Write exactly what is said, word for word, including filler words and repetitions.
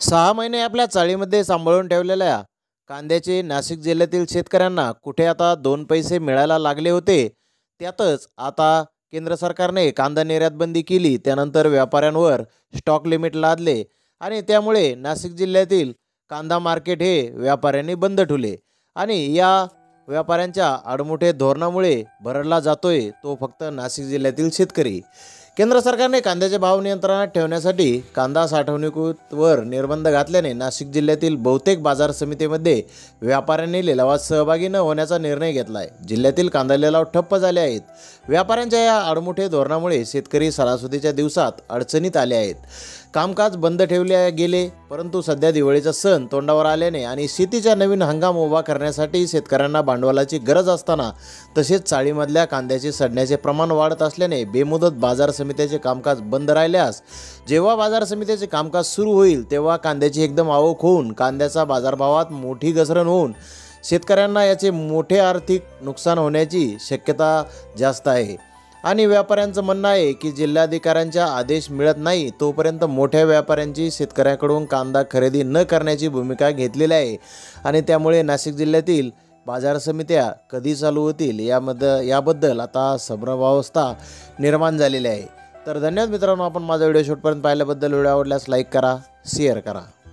सहा महिने आपल्या चाळीमध्ये सांभाळून ठेवलेल्या कांद्याचे नाशिक जिल्ह्यातील शेतकऱ्यांना कुठे आता दोन पैसे मिळायला लागले होते। त्यातच आता केंद्र सरकारने कांदा निर्यात बंदी केली, त्यानंतर व्यापाऱ्यांवर स्टॉक लिमिट लादले आणि त्यामुळे नाशिक जिल्ह्यातील कांदा मार्केट हे व्यापाऱ्यांनी बंद ठेवले आणि या व्यापाऱ्यांच्या आडमुठे धोरणामुळे भरडला जातोय तो फक्त नाशिक जिल्ह्यातील शेतकरी। केंद्र सरकारने कांद्याचे भाव नियंत्रणात ठेवण्यासाठी कांदा साठवणुकीवर निर्बंध घातल्याने नाशिक जिल्ह्यातील बहुतेक बाजार समितीमध्ये व्यापाऱ्यांनी लिलावात सहभागी न होण्याचा निर्णय घेतला आहे। जिल्ह्यातील कांदा लिलाव ठप्प झाले आहेत। व्यापाऱ्यांच्या या आडमुठे धोरणामुळे शेतकरी सणासुदीच्या दिवसात अडचणीत आले आहेत। कामकाज बंद ठेवले गेले, परंतु सध्या दिवाळीचा सण तोंडावर आल्याने आणि शेतीचा नवीन हंगाम उभा करण्यासाठी शेतकऱ्यांना भांडवलाची गरज असताना तसेच चाळीमधल्या कांद्याचे सडण्याचे प्रमाण वाढत असल्याने बेमुदत बाजार समितीचे कामकाज बंद राहिल्यास जेव्हा बाजार समितीचे कामकाज सुरू होईल तेव्हा कांद्याची एकदम आवक होऊन कांद्याचा बाजारभावात मोठी घसरण होऊन शेतकऱ्यांना याचे मोठे आर्थिक नुकसान होण्याची शक्यता जास्त आहे। आणि व्यापाऱ्यांचं म्हणणं आहे की जिल्हाधिकाऱ्यांचा आदेश मिळत नाही तोपर्यंत मोठ्या व्यापाऱ्यांची शेतकऱ्यांकडून कांदा खरेदी न करण्याची भूमिका घेतलेली आहे आणि त्यामुळे नाशिक जिल्ह्यातील बाजार समित्या कधी चालू होतील यामध्ये याबद्दल आता संभ्रमावस्था निर्माण झालेली आहे। तर धन्यवाद मित्रांनो, आपण माझा व्हिडिओ शेवटपर्यंत पाहिल्याबद्दल। व्हिडिओ आवडल्यास लाईक करा, शेअर करा।